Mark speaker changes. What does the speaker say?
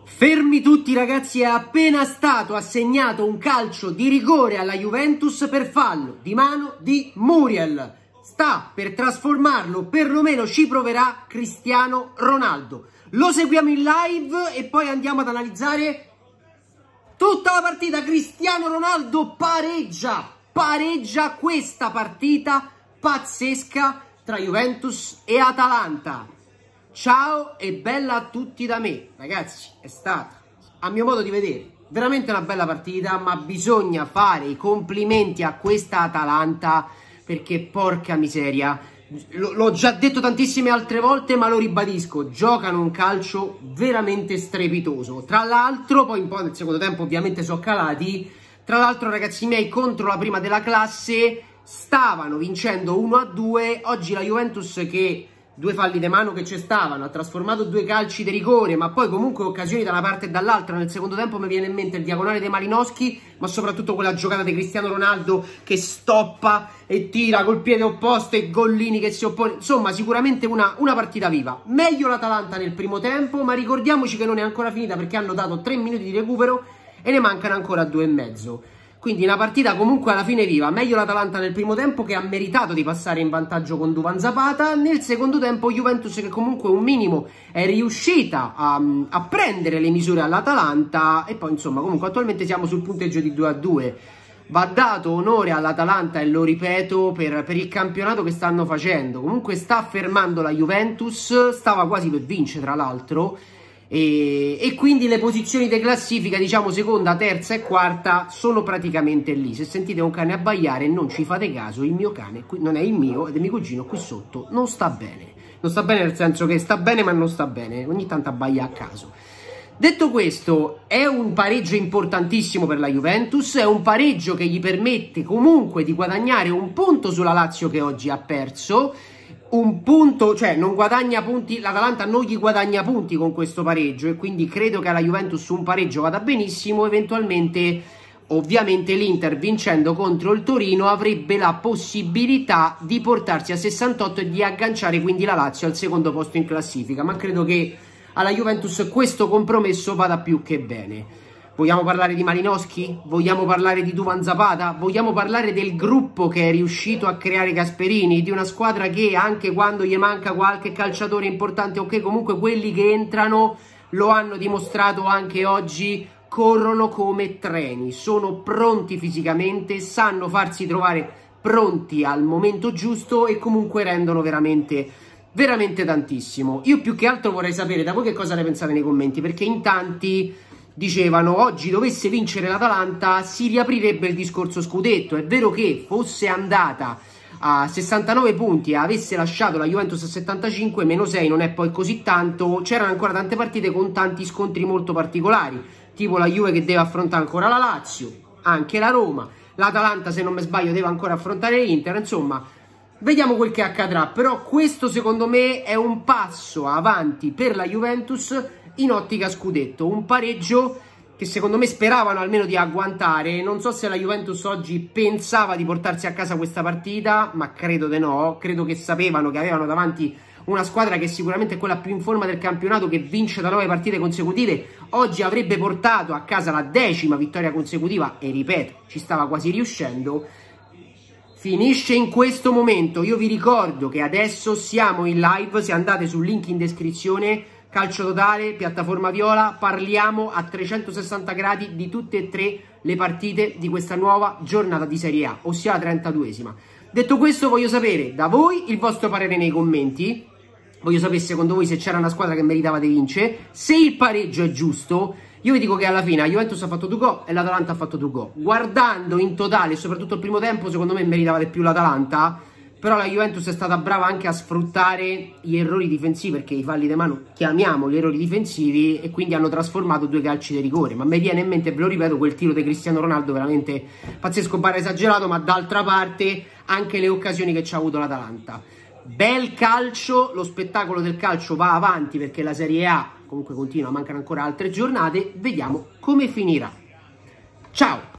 Speaker 1: Fermi tutti ragazzi, è appena stato assegnato un calcio di rigore alla Juventus per fallo di mano di Muriel. Sta per trasformarlo, perlomeno ci proverà Cristiano Ronaldo. Lo seguiamo in live e poi andiamo ad analizzare tutta la partita. Cristiano Ronaldo pareggia questa partita pazzesca tra Juventus e Atalanta. Ciao e bella a tutti da me. Ragazzi, è stata, a mio modo di vedere, veramente una bella partita, ma bisogna fare i complimenti a questa Atalanta perché porca miseria, l'ho già detto tantissime altre volte ma lo ribadisco, giocano un calcio veramente strepitoso. Tra l'altro poi un po' nel secondo tempo ovviamente sono calati. Tra l'altro ragazzi miei, contro la prima della classe stavano vincendo 1-2. Oggi la Juventus, che due falli di mano che ci stavano, ha trasformato due calci di rigore, ma poi comunque occasioni da una parte e dall'altra. Nel secondo tempo mi viene in mente il diagonale di Malinowski, ma soprattutto quella giocata di Cristiano Ronaldo che stoppa e tira col piede opposto e Gollini che si oppone. Insomma, sicuramente una partita viva. Meglio l'Atalanta nel primo tempo, ma ricordiamoci che non è ancora finita perché hanno dato 3 minuti di recupero e ne mancano ancora 2,5. Quindi una partita comunque alla fine viva. Meglio l'Atalanta nel primo tempo, che ha meritato di passare in vantaggio con Duvan Zapata. Nel secondo tempo Juventus, che comunque un minimo è riuscita a prendere le misure all'Atalanta. E poi insomma comunque attualmente siamo sul punteggio di 2-2. Va dato onore all'Atalanta, e lo ripeto, per il campionato che stanno facendo. Comunque sta fermando la Juventus, stava quasi per vincere tra l'altro. E quindi le posizioni di classifica, diciamo seconda, terza e quarta, sono praticamente lì. Se sentite un cane abbaiare non ci fate caso, il mio cane qui non è il mio, è del mio cugino, qui sotto non sta bene. Non sta bene nel senso che sta bene ma non sta bene, ogni tanto abbaia a caso. Detto questo, è un pareggio importantissimo per la Juventus, è un pareggio che gli permette comunque di guadagnare un punto sulla Lazio che oggi ha perso. Un punto, cioè non guadagna punti, l'Atalanta non gli guadagna punti con questo pareggio, e quindi credo che alla Juventus un pareggio vada benissimo. Eventualmente ovviamente l'Inter, vincendo contro il Torino, avrebbe la possibilità di portarsi a 68 e di agganciare quindi la Lazio al secondo posto in classifica, ma credo che alla Juventus questo compromesso vada più che bene. Vogliamo parlare di Malinowski? Vogliamo parlare di Duvan Zapata? Vogliamo parlare del gruppo che è riuscito a creare Gasperini? Di una squadra che anche quando gli manca qualche calciatore importante, ok, comunque quelli che entrano, lo hanno dimostrato anche oggi, corrono come treni, sono pronti fisicamente, sanno farsi trovare pronti al momento giusto e comunque rendono veramente tantissimo. Io più che altro vorrei sapere da voi che cosa ne pensate nei commenti, perché in tanti dicevano oggi dovesse vincere l'Atalanta si riaprirebbe il discorso scudetto. È vero che fosse andata a 69 punti e avesse lasciato la Juventus a 75, meno 6 non è poi così tanto. C'erano ancora tante partite con tanti scontri molto particolari, tipo la Juve che deve affrontare ancora la Lazio, anche la Roma, l'Atalanta se non mi sbaglio deve ancora affrontare l'Inter. Insomma, vediamo quel che accadrà, però questo secondo me è un passo avanti per la Juventus in ottica scudetto. Un pareggio che secondo me speravano almeno di agguantare. Non so se la Juventus oggi pensava di portarsi a casa questa partita, ma credo di no. Credo che sapevano che avevano davanti una squadra che sicuramente è quella più in forma del campionato, che vince da 9 partite consecutive. Oggi avrebbe portato a casa la 10ª vittoria consecutiva e ripeto, ci stava quasi riuscendo. Finisce in questo momento. Io vi ricordo che adesso siamo in live, se andate sul link in descrizione, Calcio Totale, piattaforma Viola, parliamo a 360 gradi di tutte e tre le partite di questa nuova giornata di Serie A, ossia la 32esima. Detto questo, voglio sapere da voi il vostro parere nei commenti. Voglio sapere secondo voi se c'era una squadra che meritava di vincere, se il pareggio è giusto. Io vi dico che alla fine la Juventus ha fatto 2 gol e l'Atalanta ha fatto 2 gol. Guardando in totale, soprattutto il primo tempo, secondo me meritava di più l'Atalanta. Però la Juventus è stata brava anche a sfruttare gli errori difensivi, perché i falli di mano chiamiamoli errori difensivi, e quindi hanno trasformato 2 calci di rigore. Ma mi viene in mente, ve lo ripeto, quel tiro di Cristiano Ronaldo veramente pazzesco, barra esagerato, ma d'altra parte anche le occasioni che ci ha avuto l'Atalanta. Bel calcio, lo spettacolo del calcio va avanti perché la Serie A comunque continua, mancano ancora altre giornate, vediamo come finirà. Ciao!